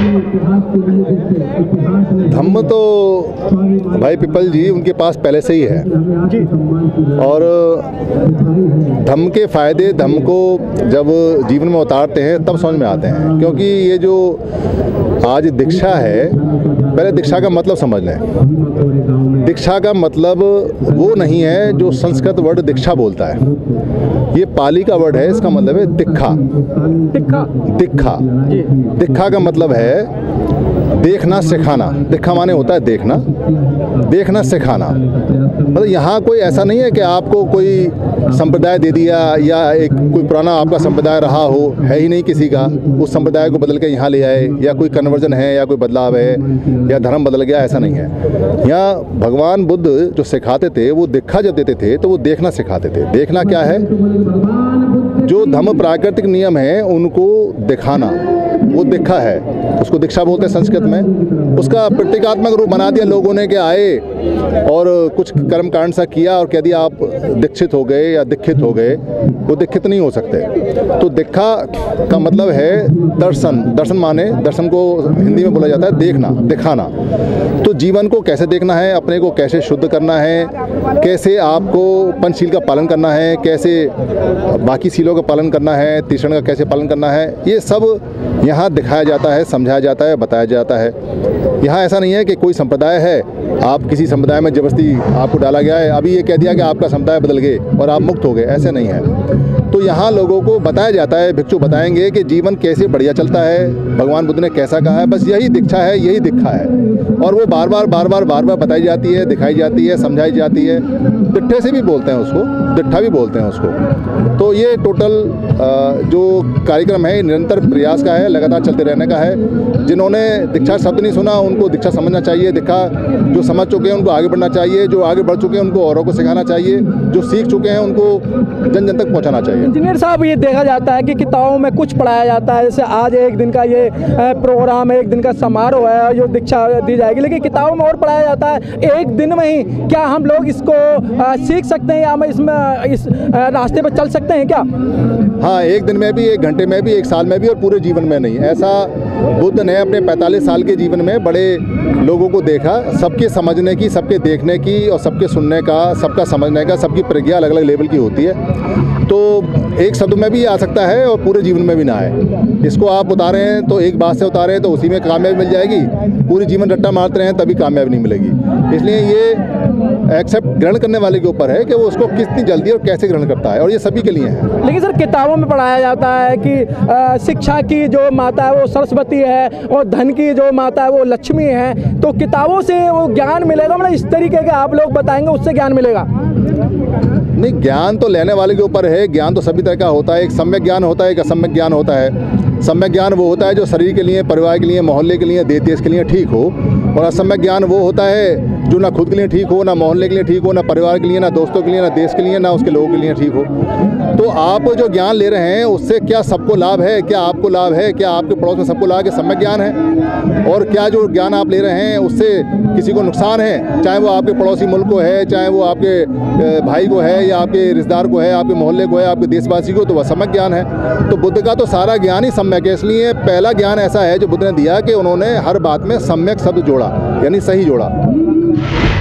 धम्म तो भाई पिपल जी उनके पास पहले से ही है और धम्म के फ़ायदे धम्म को जब जीवन में उतारते हैं तब समझ में आते हैं। क्योंकि ये जो आज दीक्षा है, पहले दीक्षा का मतलब समझ लें। दीक्षा का मतलब वो नहीं है जो संस्कृत वर्ड दीक्षा बोलता है, ये पाली का वर्ड है, इसका मतलब है दिक्खा। दिक्खा दिक्खा का मतलब है देखना सिखाना। दिक्खा माने होता है देखना, देखना सिखाना। मतलब यहाँ कोई ऐसा नहीं है कि आपको कोई संप्रदाय दे दिया या एक कोई पुराना आपका संप्रदाय रहा हो, है ही नहीं किसी का, उस संप्रदाय को बदल के यहाँ ले आए, या कोई कन्वर्जन है या कोई बदलाव है या धर्म बदल गया, ऐसा नहीं है। यहाँ भगवान बुद्ध जो सिखाते थे वो दीक्षा जब देते थे तो वो देखना सिखाते थे। देखना क्या है? जो धम्म प्राकृतिक नियम है उनको दिखाना, वो दीक्षा है, उसको दीक्षा बोलते हैं संस्कृत में। उसका प्रतीकात्मक रूप बना दिया लोगों ने कि आए और कुछ कर्म कांड सा किया और कह दिया आप दीक्षित हो गए या दीक्षित हो गए। वो दीक्षित नहीं हो सकते। तो दीक्षा का मतलब है दर्शन। दर्शन माने, दर्शन को हिंदी में बोला जाता है देखना, दिखाना। तो जीवन को कैसे देखना है, अपने को कैसे शुद्ध करना है, कैसे आपको पंचशील का पालन करना है, कैसे बाकी सीलों का पालन करना है, तीक्ष्ण का कैसे पालन करना है, ये सब यहाँ दिखाया जाता है, समझाया जाता है, बताया जाता है। यहाँ ऐसा नहीं है कि कोई संप्रदाय है, आप किसी संप्रदाय में जबरदस्ती आपको डाला गया है, अभी ये कह दिया कि आपका संप्रदाय बदल गए और आप मुक्त हो गए, ऐसे नहीं है। तो यहाँ लोगों को बताया जाता है, भिक्षु बताएंगे कि जीवन कैसे बढ़िया चलता है, भगवान बुद्ध ने कैसा कहा है। बस यही दीक्षा है, यही दीक्षा है। और वो बार बार बताई जाती है, दिखाई जाती है, समझाई जाती है। दिट्ठे से भी बोलते हैं उसको, दिट्ठा भी बोलते हैं उसको। तो ये टोटल जो कार्यक्रम है निरंतर प्रयास का है, लगातार चलते रहने का है। जिन्होंने दीक्षा शब्द नहीं सुना उनको दीक्षा समझना चाहिए। दीक्षा जो समझ चुके हैं उनको आगे बढ़ना चाहिए, जो आगे बढ़ चुके हैं उनको औरों को सिखाना चाहिए, जो सीख चुके हैं उनको जन जन तक पहुंचाना चाहिए। इंजीनियर साहब, ये देखा जाता है कि किताबों में कुछ पढ़ाया जाता है, जैसे आज एक दिन का ये प्रोग्राम है, एक दिन का समारोह है जो दीक्षा दी जाएगी, लेकिन किताबों में और पढ़ाया जाता है एक दिन में ही। क्या हम लोग इसको सीख सकते हैं या हम इसमें इस रास्ते पर चल सकते हैं क्या? हाँ, एक दिन में भी, एक घंटे में भी, एक साल में भी और पूरे जीवन में नहीं। ऐसा बुद्ध ने अपने 45 साल के जीवन में बड़े लोगों को देखा, सबके समझने की, सबके देखने की और सबके सुनने का, सबका समझने का, सबकी प्रज्ञा अलग अलग लेवल की होती है। तो एक शब्द में भी आ सकता है और पूरे जीवन में भी ना आए। इसको आप उतारें तो एक बात से उतारें तो उसी में कामयाबी मिल जाएगी, पूरी जीवन रट्टा मारते रहें तभी कामयाबी नहीं मिलेगी। इसलिए ये एक्सेप्ट ग्रहण करने वाले के ऊपर है कि वो उसको कितनी जल्दी और कैसे ग्रहण करता है, और ये सभी के लिए है। लेकिन सर, किताबों में पढ़ाया जाता है कि शिक्षा की जो माता है वो सरस्वती है और धन की जो माता है वो लक्ष्मी है। तो किताबों से वो ज्ञान मिलेगा, मतलब इस तरीके के आप लोग बताएंगे उससे ज्ञान मिलेगा? नहीं, ज्ञान तो लेने वाले के ऊपर है। ज्ञान तो सभी तरह का होता है। एक सम्यक ज्ञान होता है, एक असम्यक ज्ञान होता है। सम्यक ज्ञान वो होता है जो शरीर के लिए, परिवार के लिए, मोहल्ले के लिए, देश के लिए ठीक हो, और असम्यक ज्ञान वो होता है जो ना खुद के लिए ठीक हो, ना मोहल्ले के लिए ठीक हो, ना परिवार के लिए, ना दोस्तों के लिए, ना देश के लिए, ना उसके लोगों के लिए ठीक हो। तो आप जो ज्ञान ले रहे हैं उससे क्या सबको लाभ है, क्या आपको लाभ है, क्या आपके पड़ोस में सबको लाभ है, सम्यक ज्ञान है। और क्या जो ज्ञान आप ले रहे हैं उससे किसी को नुकसान है, चाहे वो आपके पड़ोसी मुल्क को है, चाहे वो आपके भाई को है, या आपके रिश्तेदार को है, आपके मोहल्ले को है, आपके देशवासी को, तो वह सम्यक ज्ञान है। तो बुद्ध का तो सारा ज्ञान ही सम्यक है। इसलिए पहला ज्ञान ऐसा है जो बुद्ध ने दिया कि उन्होंने हर बात में सम्यक शब्द जोड़ा, यानी सही जोड़ा।